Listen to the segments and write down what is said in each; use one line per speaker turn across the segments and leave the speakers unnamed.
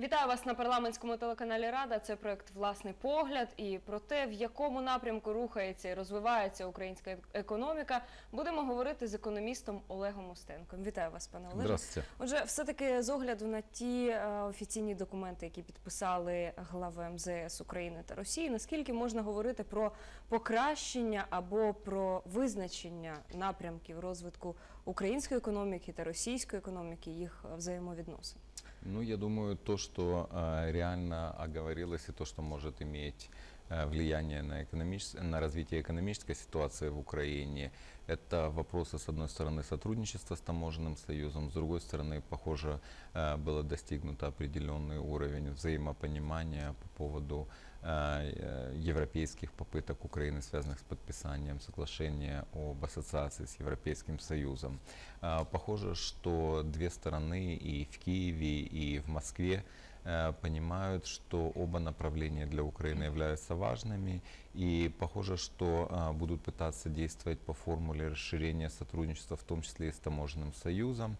Вітаю вас на парламентському телеканалі Рада. Це проект «Власний погляд». І про те, в якому напрямку рухається і розвивається українська економіка, будемо говорити з економістом Олегом Устенком. Вітаю вас, пане Олеже.
Здравствуйте.
Отже, все-таки з огляду на ті офіційні документи, які підписали глави МЗС України та Росії, наскільки можна говорити про покращення або про визначення напрямків розвитку української економіки та російської економіки, їх взаємовідносин?
Ну, я думаю, то, что реально оговорилось, и то, что может иметь влияние на развитие экономической ситуации в Украине, это вопросы, с одной стороны, сотрудничества с таможенным союзом, с другой стороны, похоже, было достигнуто определенный уровень взаимопонимания по поводу европейских попыток Украины, связанных с подписанием соглашения об ассоциации с Европейским Союзом. Похоже, что две стороны и в Киеве, и в Москве понимают, что оба направления для Украины являются важными, и похоже, что будут пытаться действовать по формуле расширения сотрудничества, в том числе и с таможенным союзом.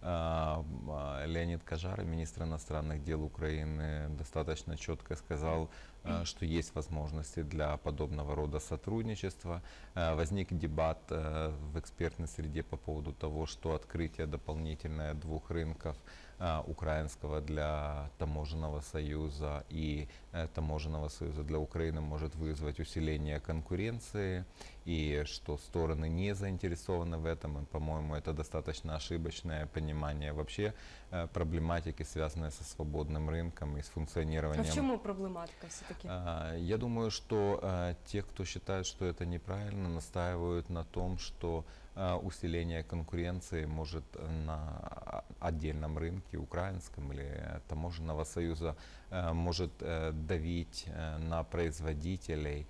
Леонид Кажара, министр иностранных дел Украины, достаточно четко сказал, что есть возможности для подобного рода сотрудничества. Возник дебат в экспертной среде по поводу того, что открытие дополнительное двух рынков, украинского для таможенного союза и таможенного союза для Украины, может вызвать усиление конкуренции, и что стороны не заинтересованы в этом. И, по-моему, это достаточно ошибочное понимание вообще проблематики, связанной со свободным рынком и с функционированием.
А в чему проблематика все-таки?
Я думаю, что те, кто считает, что это неправильно, настаивают на том, что усиление конкуренции может на отдельном рынке, украинском или таможенного союза, может давить на производителей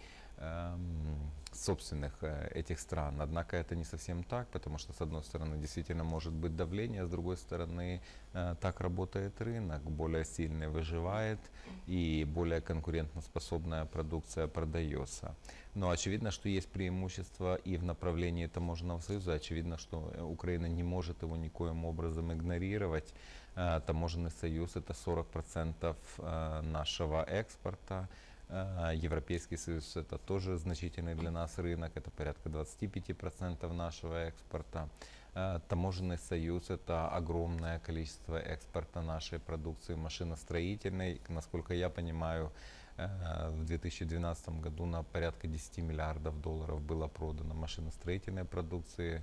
собственных этих стран. Однако это не совсем так, потому что, с одной стороны, действительно может быть давление, а с другой стороны, так работает рынок. Более сильный выживает и более конкурентоспособная продукция продается. Но очевидно, что есть преимущество и в направлении таможенного союза. Очевидно, что Украина не может его никоим образом игнорировать. Таможенный союз – это 40% нашего экспорта. Европейский союз – это тоже значительный для нас рынок, это порядка 25% нашего экспорта. Таможенный союз – это огромное количество экспорта нашей продукции машиностроительной. Насколько я понимаю, в 2012 году на порядка 10 миллиардов долларов было продано машиностроительной продукции.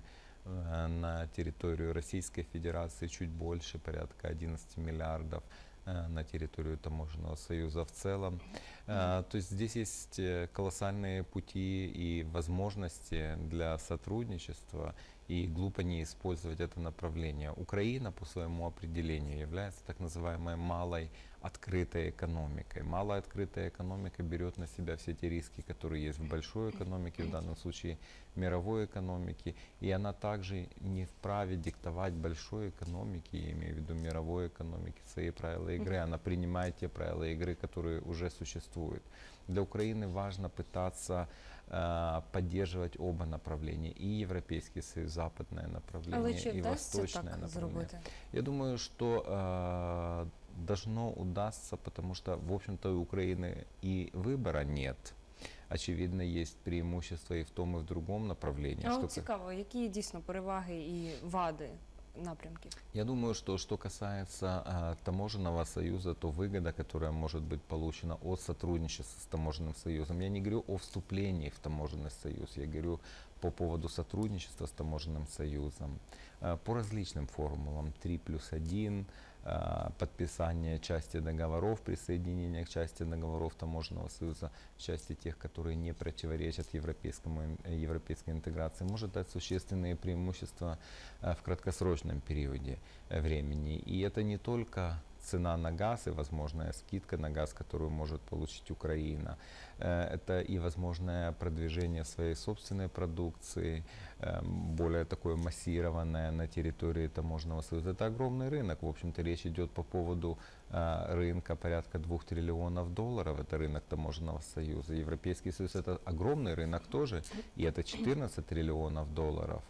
На территорию Российской Федерации чуть больше, порядка 11 миллиардов. На территорию таможенного союза в целом. То есть здесь есть колоссальные пути и возможности для сотрудничества, и глупо не использовать это направление. Украина по своему определению является так называемой малой открытой экономикой. Малая открытая экономика берет на себя все те риски, которые есть в большой экономике, в данном случае мировой экономике, и она также не вправе диктовать большой экономике, я имею в виду мировой экономике, свои правила игры. Она принимает те правила игры, которые уже существуют. Для Украины важно пытаться поддерживать оба направления, и Европейский Союз, западное направление, и восточное направление. Я думаю, что должно удастся, потому что, в общем-то, у Украины и выбора нет. Очевидно, есть преимущества и в том, и в другом направлении.
А от цікаво, які дійсно переваги і вади напрямків?
Я думаю, что касается таможенного союза, то выгода, которая может быть получена от сотрудничества с таможенным союзом. Я не говорю о вступлении в таможенный союз, я говорю по поводу сотрудничества с таможенным союзом по различным формулам 3+1, подписание части договоров, присоединение к части договоров таможенного союза, в части тех, которые не противоречат европейской интеграции, может дать существенные преимущества в краткосрочном периоде времени. И это не только цена на газ и возможная скидка на газ, которую может получить Украина. Это и возможное продвижение своей собственной продукции, более такое массированное на территории таможенного союза. Это огромный рынок. В общем-то, речь идет по поводу рынка порядка 2 триллионов долларов. Это рынок таможенного союза. Европейский союз – это огромный рынок тоже, и это 14 триллионов долларов.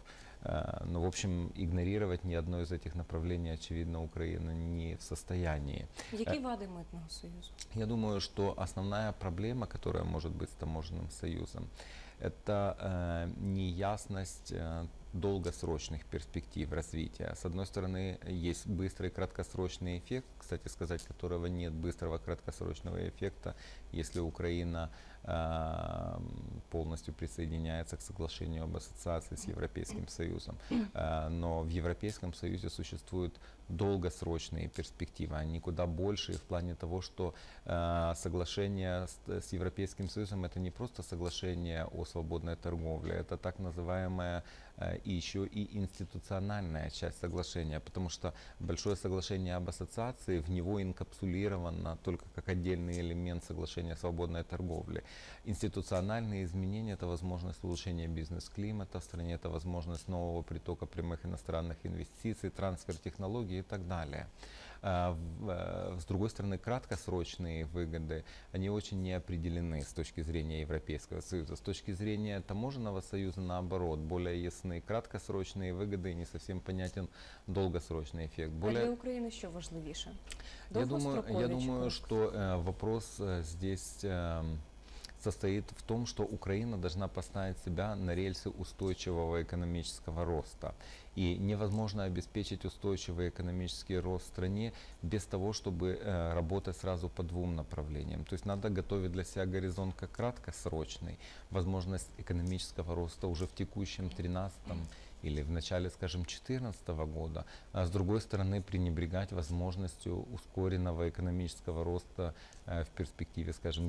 Но, в общем, игнорировать ни одно из этих направлений, очевидно, Украина не в состоянии.
Які вади митного союзу?
Я думаю, что основная проблема, которая может быть с таможенным союзом, это неясность долгосрочных перспектив развития. С одной стороны, есть быстрый краткосрочный эффект, кстати сказать, которого нет быстрого краткосрочного эффекта, если Украина полностью присоединяется к соглашению об ассоциации с Европейским Союзом. Но в Европейском Союзе существуют долгосрочные перспективы, они куда больше в плане того, что соглашение с Европейским Союзом это не просто соглашение о свободной торговле, это так называемая и еще и институциональная часть соглашения, потому что большое соглашение об ассоциации в него инкапсулировано только как отдельный элемент соглашения о свободной торговле. Институциональные изменения это возможность улучшения бизнес-климата в стране, это возможность нового притока прямых иностранных инвестиций, трансфер технологий и так далее. С другой стороны, краткосрочные выгоды, они очень не определены с точки зрения Европейского Союза. С точки зрения таможенного союза, наоборот, более ясны краткосрочные выгоды и не совсем понятен долгосрочный эффект.
А для України що важливіше?
Я думаю,
Довгострокові чи
что вопрос здесь состоит в том, что Украина должна поставить себя на рельсы устойчивого экономического роста. И невозможно обеспечить устойчивый экономический рост в стране без того, чтобы работать сразу по двум направлениям. То есть надо готовить для себя горизонт как краткосрочный, возможность экономического роста уже в текущем 13-м или в начале, скажем, 2014 года, а с другой стороны пренебрегать возможностью ускоренного экономического роста в перспективе, скажем,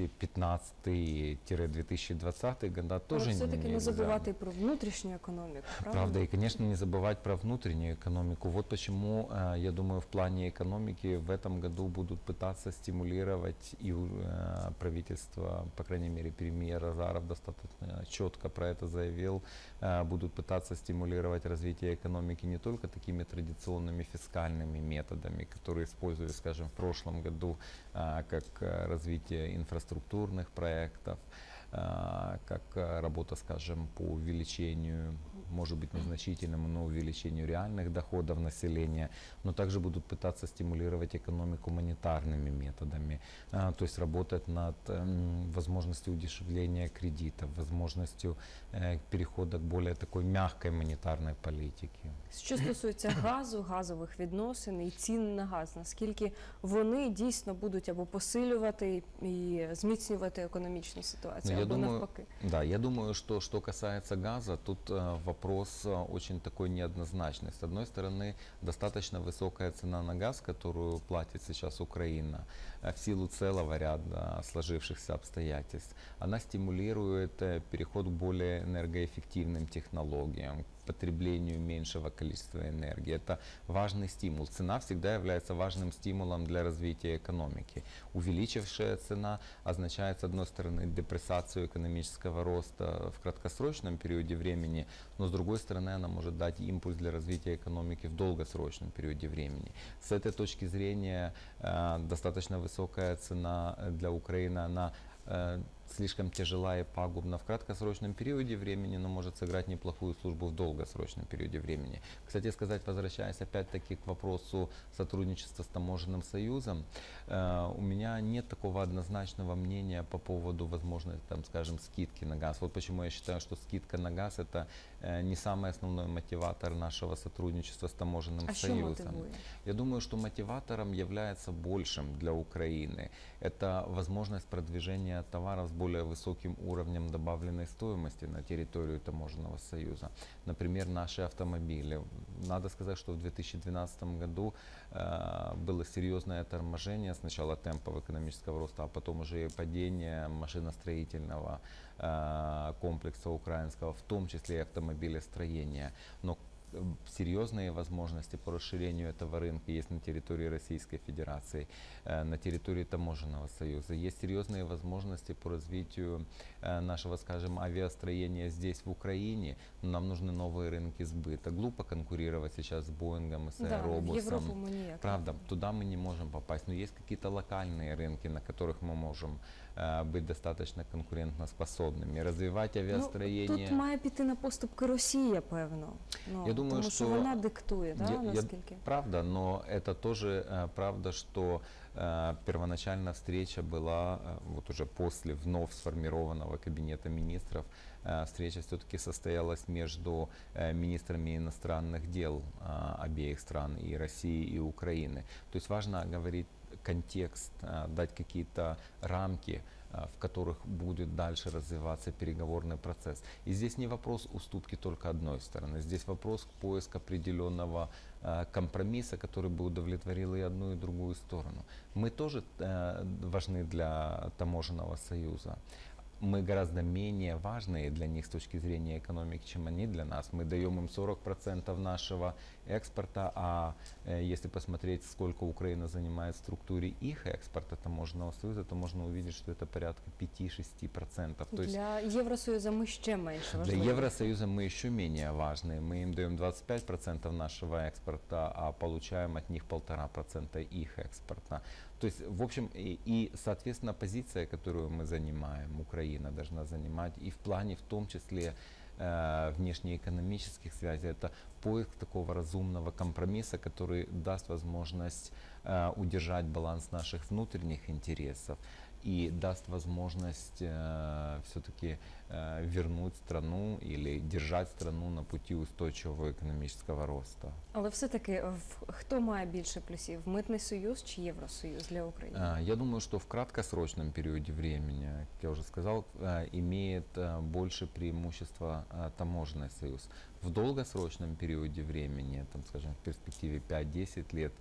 2015-2020 года тоже
Але все-таки не
нельзя.
забувати про внутрішню економіку, правда?
Правда, и, конечно, не забывать про внутреннюю экономику. Вот почему, я думаю, в плане экономики в этом году будут пытаться стимулировать и правительство, по крайней мере, премьер Азаров достаточно четко про это заявил, будут пытаться стимулировать развитие экономики не только такими традиционными фискальными методами, которые использовали, скажем, в прошлом году, как развитие инфраструктурных проектов, как работа, скажем, по увеличению, может быть, незначительному, но увеличению реальных доходов населения, но также будут пытаться стимулировать экономику монетарными методами, то есть работать над возможностью удешевления кредитов, возможностью перехода к более такой мягкой монетарной политике.
Що стосується газу, газових відносин і цін на газ, наскільки вони дійсно будуть або посилювати і зміцнювати економічну ситуацію,
Я
або
думаю,
навпаки?
да, я думаю, что касается газа, тут вопрос очень такой неоднозначный. С одной стороны, достаточно высокая цена на газ, которую платит сейчас Украина, в силу целого ряда сложившихся обстоятельств. Она стимулирует переход к более энергоэффективным технологиям, к потреблению меньшего количества энергии. Это важный стимул. Цена всегда является важным стимулом для развития экономики. Увеличившая цена означает, с одной стороны, депрессацию экономического роста в краткосрочном периоде времени, но с другой стороны, она может дать импульс для развития экономики в долгосрочном периоде времени. С этой точки зрения, достаточно высокая цена для Украины, она слишком тяжела и пагубна в краткосрочном периоде времени, но может сыграть неплохую службу в долгосрочном периоде времени. Кстати сказать, возвращаясь опять-таки к вопросу сотрудничества с таможенным союзом, у меня нет такого однозначного мнения по поводу возможной, там, скажем, скидки на газ. Вот почему я считаю, что скидка на газ это не самый основной мотиватор нашего сотрудничества с таможенным союзом.
Що мотивує?
Я думаю, что мотиватором является большим для Украины. Это возможность продвижения товаров с более высоким уровнем добавленной стоимости на территорию таможенного союза. Например, наши автомобили. Надо сказать, что в 2012 году было серьезное торможение сначала темпов экономического роста, а потом уже и падение машиностроительного комплекса украинского, в том числе и автомобилестроения. Но серьезные возможности по расширению этого рынка есть на территории Российской Федерации, на территории Таможенного союза. Есть серьезные возможности по развитию нашего, скажем, авиастроения здесь, в Украине. Но нам нужны новые рынки сбыта. Глупо конкурировать сейчас с Боингом и с
Да, в
Аэробусом.
Європу ми ніяк.
Правда, туда мы не можем попасть. Но есть какие-то локальные рынки, на которых мы можем быть достаточно конкурентоспособными. Развивать
Ну,
авиастроение...
тут має піти на поступки Росія, певно. Ну,
Я думаю,
тому що
що
вона диктує, да,
Я-
наскільки?
Правда, но это тоже правда, что первоначально встреча была вот уже после вновь сформированного кабинета министров. Встреча все-таки состоялась между министрами иностранных дел обеих стран, и России, и Украины. То есть важно говорить контекст, дать какие-то рамки, в которых будет дальше развиваться переговорный процесс. И здесь не вопрос уступки только одной стороны, здесь вопрос поиска определенного компромисса, который бы удовлетворил и одну, и другую сторону. Мы тоже важны для таможенного союза. Мы гораздо менее важные для них с точки зрения экономики, чем они для нас. Мы даем им 40% нашего экспорта, а если посмотреть, сколько Украина занимает в структуре их экспорта таможенного союза, то можно увидеть, что это порядка 5-6%. То есть
Для Євросоюзу ми ще менше
для
важливі.
Евросоюза мы еще менее важные. Мы им даем 25% нашего экспорта, а получаем от них 1,5% их экспорта. То есть, в общем, соответственно, позиция, которую мы занимаем, Украина должна занимать, и в плане, в том числе, внешнеэкономических связей, это поиск такого разумного компромисса, который даст возможность удержать баланс наших внутренних интересов и даст возможность все-таки вернуть страну или держать страну на пути устойчивого экономического роста.
Але все-таки хто має більше плюсів? Митний союз чи Євросоюз для України?
Я думаю, что в краткосрочном периоде времени, как я уже сказал, имеет больше преимущества таможенный союз. В долгосрочном периоде времени, там, скажем, в перспективе 5-10 лет,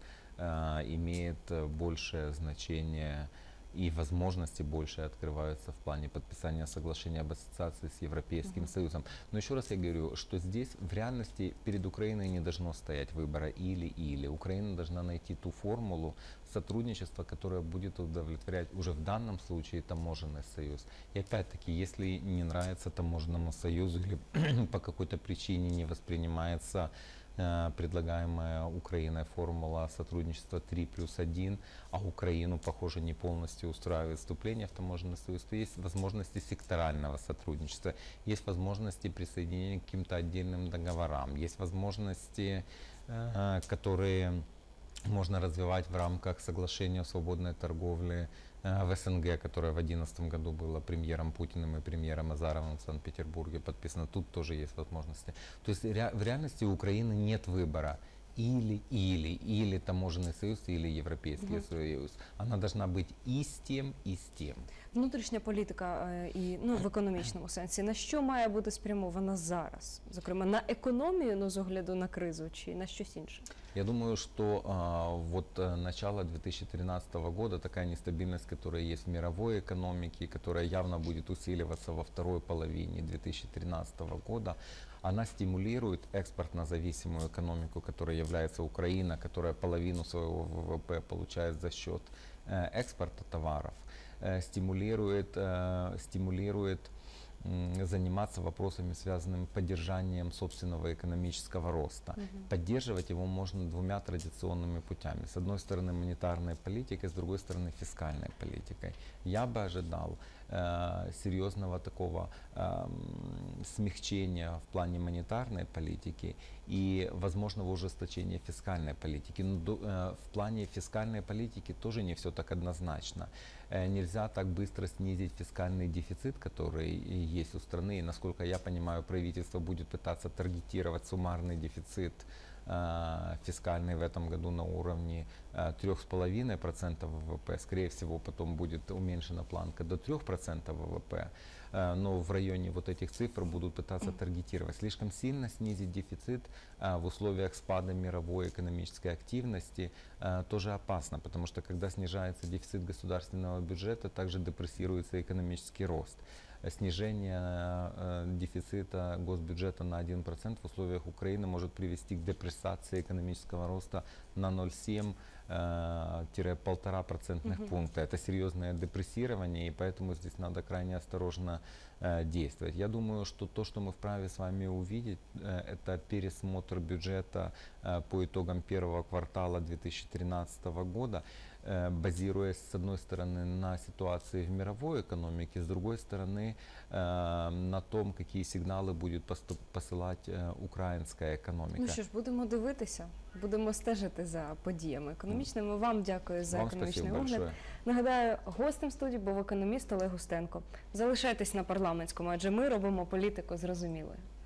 имеет большее значение и возможности больше открываются в плане подписания соглашения об ассоциации с Европейским Союзом. Но еще раз я говорю, что здесь в реальности перед Украиной не должно стоять выбора или-или. Украина должна найти ту формулу сотрудничества, которая будет удовлетворять уже в данном случае таможенный союз. И опять-таки, если не нравится таможенному союзу или по какой-то причине не воспринимается предлагаемая Украиной формула сотрудничества 3+1, а Украину, похоже, не полностью устраивает вступление в таможенный союз, то есть возможности секторального сотрудничества, есть возможности присоединения к каким-то отдельным договорам, есть возможности, которые можно развивать в рамках соглашения о свободной торговле в СНГ, которое в 2011 году было премьером Путиным и премьером Азаровым в Санкт-Петербурге подписано. Тут тоже есть возможности. То есть в реальности у Украины нет выбора. Или таможенный союз, или Европейский союз. Она должна быть и с тем, и с тем.
Внутрішня політика і в економічному сенсі, на що має бути спрямована зараз? Зокрема, на економію, з огляду на кризу, чи на щось інше?
Я думаю, что начало 2013 года, такая нестабильность, которая есть в мировой экономике, которая явно будет усиливаться во второй половине 2013 года, она стимулирует экспортно-зависимую экономику, которая является Украина, которая половину своего ВВП получает за счет экспорта товаров, стимулирует заниматься вопросами, связанными с поддержанием собственного экономического роста. Поддерживать его можно двумя традиционными путями. С одной стороны монетарной политикой, с другой стороны фискальной политикой. Я бы ожидал серьезного такого смягчения в плане монетарной политики и возможного ужесточения фискальной политики. Но в плане фискальной политики тоже не все так однозначно. Нельзя так быстро снизить фискальный дефицит, который есть у страны. И, насколько я понимаю, правительство будет пытаться таргетировать суммарный дефицит фискальный в этом году на уровне 3,5% ВВП. Скорее всего, потом будет уменьшена планка до 3% ВВП. Но в районе вот этих цифр будут пытаться таргетировать. Слишком сильно снизить дефицит в условиях спада мировой экономической активности тоже опасно, потому что когда снижается дефицит государственного бюджета, также депрессируется экономический рост. Снижение дефицита госбюджета на 1% в условиях Украины может привести к депрессации экономического роста на 0,7-1,5% пункта. Это серьезное депрессирование, и поэтому здесь надо крайне осторожно действовать. Я думаю, что то, что мы вправе с вами увидеть, это пересмотр бюджета по итогам первого квартала 2013 года. базируясь, с одной стороны, на ситуации в мировой экономике, с другой стороны, на том, какие сигналы будет посылать украинская экономика.
Ну що ж, будемо дивитися, будемо стежити за подіями економічними. Вам дякую за
Вам
економічний
спасибо
огляд.
большое.
Нагадаю, гостем студії був економіст Олег Устенко. Залишайтесь на парламентському, адже ми робимо політику зрозумілою.